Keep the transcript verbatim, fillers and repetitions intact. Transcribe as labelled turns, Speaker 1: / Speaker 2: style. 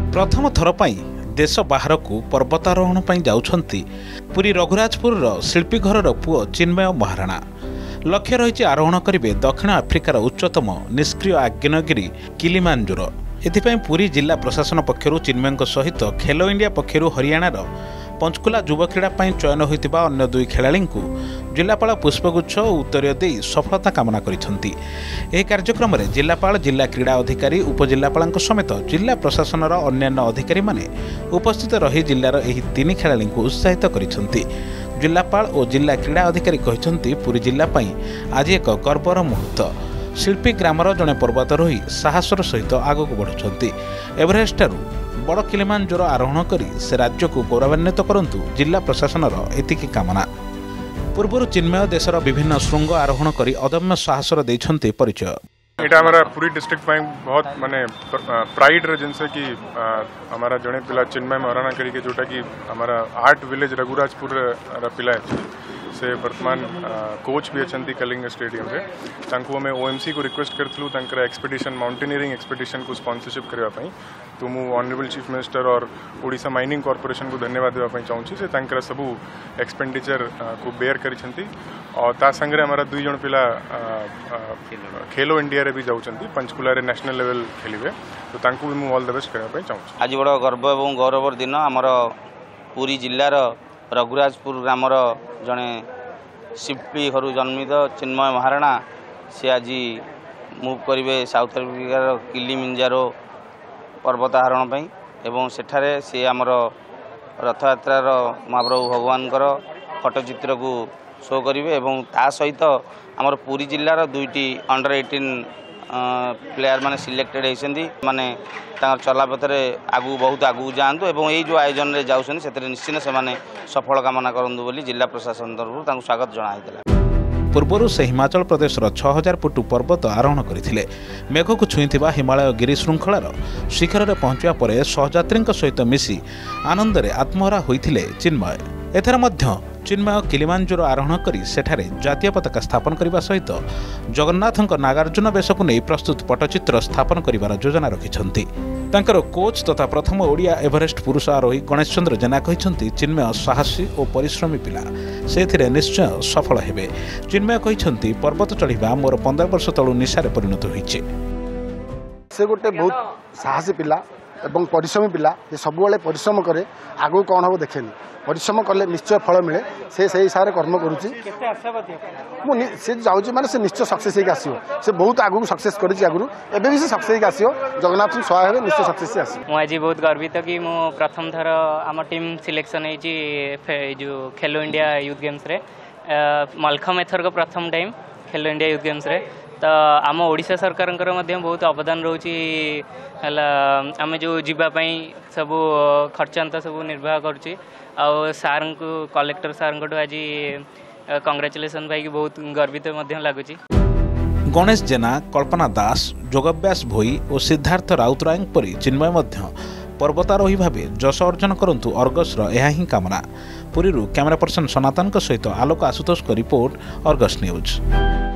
Speaker 1: प्रथम थर पाई देश बाहर को पर्वतारोहण पर जाउछंती पुरी रघुराजपुर शिल्पी घर पुओ चिन्मय महाराणा। लक्ष्य रही आरोहण करेंगे दक्षिण आफ्रिकार उच्चतम निष्क्रिय आग्नेयगिरी किलिमांजारो। एथिपाई पुरी जिला प्रशासन पक्षरु चिन्मय सहित खेलो इंडिया पक्षरु हरियाणार पंचकुला युव क्रीड़ा चयन होइतिबा अन्य दुई खेलाड़ी को जिलापाल पुष्पगुच्छ और उत्तरीय दे सफलता कामना करिसेंती। एही कार्यक्रम में जिलापाल जिला क्रीड़ा अधिकारी उपजिलापाल समेत जिला प्रशासन अन्यान्य अधिकारी माने उपस्थित रही जिलार एही तीन खेलाड़ी को उत्साहित करिसेंती। जिलापाल और जिला क्रीड़ा अधिकारी कहते पुरी जिला आज एक गर्वर मुहूर्त। शिल्पी ग्रामर जड़े पर्वतारोही साहसर सहित आगक बढ़ुंट। एवरेस्ट बड़ किलिमांजारो आरोहण करी से राज्य को गौरवान्वित करंतु जिला प्रशासन एतिकी कामना। पूर्व चिन्मय देशर विभिन्न श्रृंग आरोहण करी अदम्य साहसर देइछन्ते परिचय।
Speaker 2: एटा हमारा पूरी डिस्ट्रिक्ट ପାଇଁ बहुत माने प्राइड रे जिनसे कि हमारा जड़े पिला चिन्मय महाराणा करी के जोटा कि हमारा आर्ट विलेज रघुराजपुर रा पिला से वर्तमान कोच भी अच्छा कलिंग स्टेडियम रे तांको हमें ओएमसी को रिक्वेस्ट करथलु तांकर एक्सपेडिशन माउंटेनियरिंग एक्सपेडिशन को स्पॉन्सरशिप करबा पई। तो मु ऑनरेबल चीफ मिनिस्टर और ओडिशा माइनिंग कॉर्पोरेशन को धन्यवाद देबा पई चाहूछी से तांकर सब एक्सपेंडिचर को बेयर करिसंती। और ता संगे हमारा दुई जण पिला खेलो इंडिया रे भी जाउचंती पंचकुला रे नेशनल लेवल खेलिबे। तो तांको भी मु ऑल द बेस्ट करबा पई चाहूछी।
Speaker 3: आज बड़ गर्व एवं गौरवर दिन हमर पूरी जिल्लार रघुराजपुर ग्रामर जड़े शिल्पी घर जन्मित चिन्मय महाराणा से आज मुव करेंगे साउथ आफ्रिकार किलिमांजारो पर्वतारोहण पर एवं सेठारे से आमर रथयात्रार महाप्रभु भगवान फटोचित्र को शो करेंगे एवं ता सहित आमर पूरी जिलार दुईटी अंडर एटीन प्लेयर माने सिलेक्टेड होती माने चला पथरे आगू बहुत आगू जातु और ये जो आयोजन में जाऊँ से निश्चित से सफल कामना करूँ बोली जिला प्रशासन तरफ स्वागत जनाई।
Speaker 1: पूर्वर से हिमाचल प्रदेश छह हजार फुट पर्वत आरोहण करते मेघ को छुईवा हिमालय गिरी श्रृंखलार शिखर में पहुंचा पर सहयात्री सहित मिसी आनंद में आत्महरा होते चिन्मय। एथर मध्य चिन्मय किलिमांजारो आरोहण करी सेठारे जातीय पताका स्थापन करने सहित जगन्नाथ नागार्जुन बेश को नहीं प्रस्तुत पटचित्र स्थापन कर योजना रखिंट। तांकर कोच तथा प्रथम ओडिया एवरेस्ट पुरुष आरोही गणेश चंद्र जेना कहते चिन्मय साहसी और परिश्रमी पिला से निश्चय सफल हेबे। चिन्मय कहते पर्वत चढ़ा मोर पंद्रह वर्ष तलू निशारे परिणत होइछे।
Speaker 4: से गोटे बहुत साहसी पिला एवं परिश्रमी पिला जे सब परिश्रम करे आगू कौन हम देखेनि परिश्रम कले निश्चय फल मिले से से हिसाब से कर्म करुच्ची से जाऊँगी माने से निश्चय सक्सेस होकर आसो से बहुत आगू सक्सेस करुच्ची आगु एवं भी से सक्सेस होकर आसो जगन्नाथ सहाय निश्चय सक्सेस से आस।
Speaker 5: आज बहुत गर्वित कि मु प्रथम थर आम टीम सिलेक्शन होती जो खेलो इंडिया यूथ गेम्स रे मलखम एथर को प्रथम टाइम खेलो इंडिया यूथ गेम्स रे। तो आम ओडिशा सरकार बहुत अवदान रोची आम जो जीवाई सब खर्चांत सब निर्वाह करुच्ची सार को कलेक्टर सार को आज कंग्रेचुलेसन पाई बहुत गर्वित लगुच।
Speaker 1: गणेश जेना कल्पना दास जोगव्यास भोई और सिद्धार्थ राउतराय परी चिन्मय मध्य पर्वतारोही भाव जश अर्जन करंतु अर्गसर यह ही कामना। पुरी कैमरा पर्सन सनातन सहित Alok Ashutosh report Argus news.